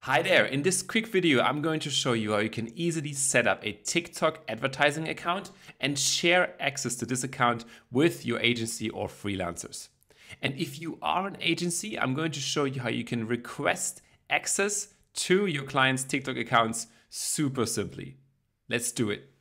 Hi there, in this quick video I'm going to show you how you can easily set up a TikTok advertising account and share access to this account with your agency or freelancers. And if you are an agency, I'm going to show you how you can request access to your clients' TikTok accounts super simply. Let's do it.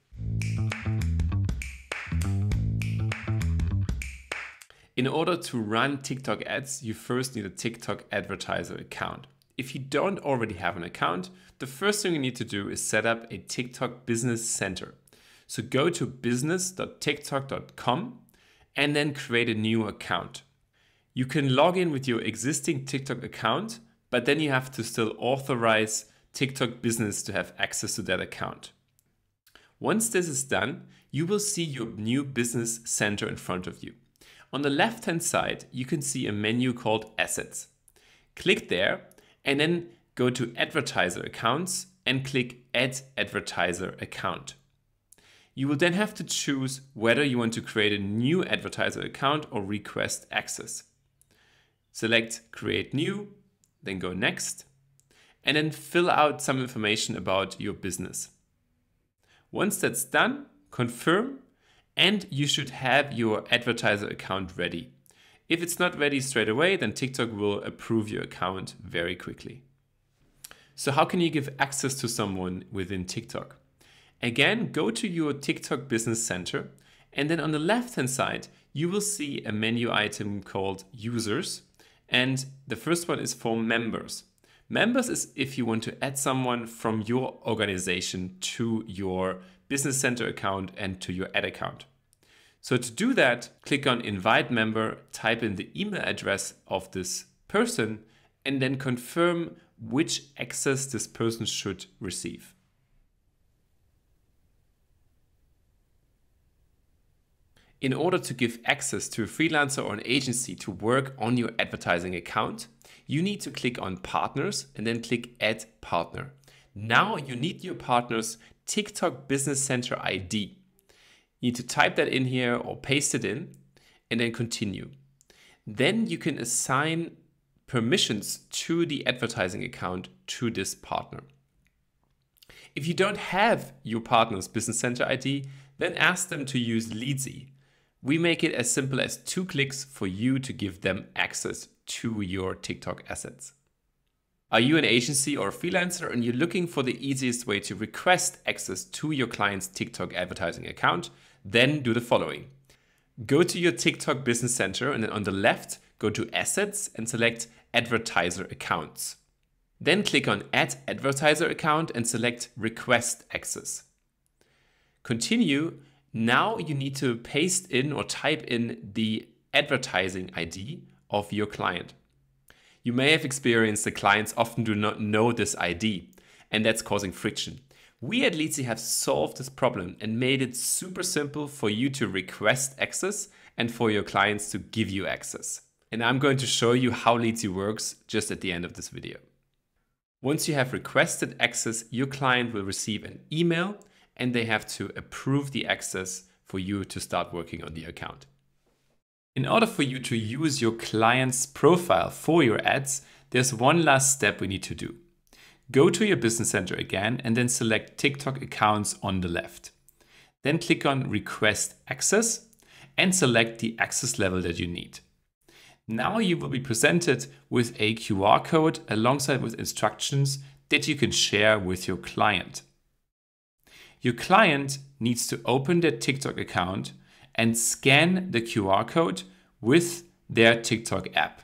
In order to run TikTok ads, you first need a TikTok advertiser account. If you don't already have an account, the first thing you need to do is set up a TikTok business center. So go to business.tiktok.com and then create a new account. You can log in with your existing TikTok account, but then you have to still authorize TikTok business to have access to that account. Once this is done, you will see your new business center in front of you. On the left-hand side, you can see a menu called Assets. Click there and then go to Advertiser Accounts and click Add Advertiser Account. You will then have to choose whether you want to create a new advertiser account or request access. Select Create New, then go Next, and then fill out some information about your business. Once that's done, confirm, and you should have your advertiser account ready. If it's not ready straight away, then TikTok will approve your account very quickly. So how can you give access to someone within TikTok? Again, go to your TikTok Business Center, and then on the left-hand side, you will see a menu item called Users, and the first one is for Members. Members is if you want to add someone from your organization to your Business Center account and to your ad account. So to do that, click on Invite Member, type in the email address of this person, and then confirm which access this person should receive. In order to give access to a freelancer or an agency to work on your advertising account, you need to click on Partners and then click Add Partner. Now you need your partner's TikTok Business Center ID. You need to type that in here or paste it in and then continue. Then you can assign permissions to the advertising account to this partner. If you don't have your partner's Business Center ID, then ask them to use Leadsie. We make it as simple as 2 clicks for you to give them access to your TikTok assets. Are you an agency or a freelancer and you're looking for the easiest way to request access to your client's TikTok advertising account? Then do the following. Go to your TikTok Business Center and then on the left, go to Assets and select Advertiser Accounts. Then click on Add Advertiser Account and select Request Access. Continue. Now you need to paste in or type in the advertising ID of your client. You may have experienced that clients often do not know this ID, and that's causing friction. We at Leadsie have solved this problem and made it super simple for you to request access and for your clients to give you access. And I'm going to show you how Leadsie works just at the end of this video. Once you have requested access, your client will receive an email and they have to approve the access for you to start working on the account. In order for you to use your client's profile for your ads, there's one last step we need to do. Go to your Business Center again and then select TikTok accounts on the left. Then click on Request Access and select the access level that you need. Now you will be presented with a QR code alongside with instructions that you can share with your client. Your client needs to open their TikTok account and scan the QR code with their TikTok app.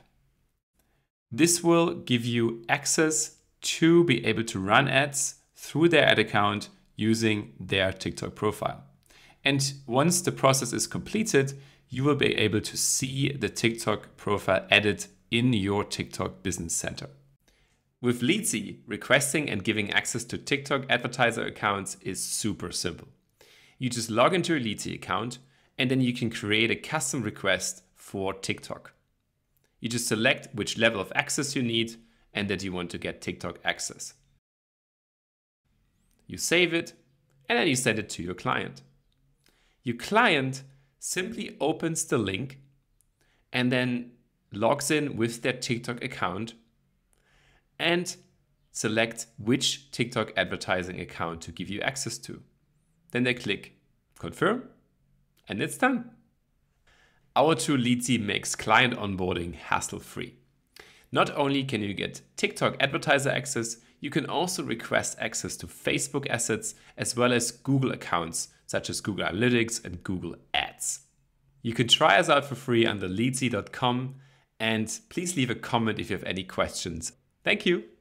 This will give you access to be able to run ads through their ad account using their TikTok profile. And once the process is completed, you will be able to see the TikTok profile added in your TikTok Business Center. With Leadsie, requesting and giving access to TikTok advertiser accounts is super simple. You just log into your Leadsie account and then you can create a custom request for TikTok. You just select which level of access you need and that you want to get TikTok access. You save it and then you send it to your client. Your client simply opens the link and then logs in with their TikTok account and select which TikTok advertising account to give you access to. Then they click confirm and it's done. Our tool Leadsie makes client onboarding hassle-free. Not only can you get TikTok advertiser access, you can also request access to Facebook assets as well as Google accounts such as Google Analytics and Google Ads. You can try us out for free under leadsie.com and please leave a comment if you have any questions. Thank you.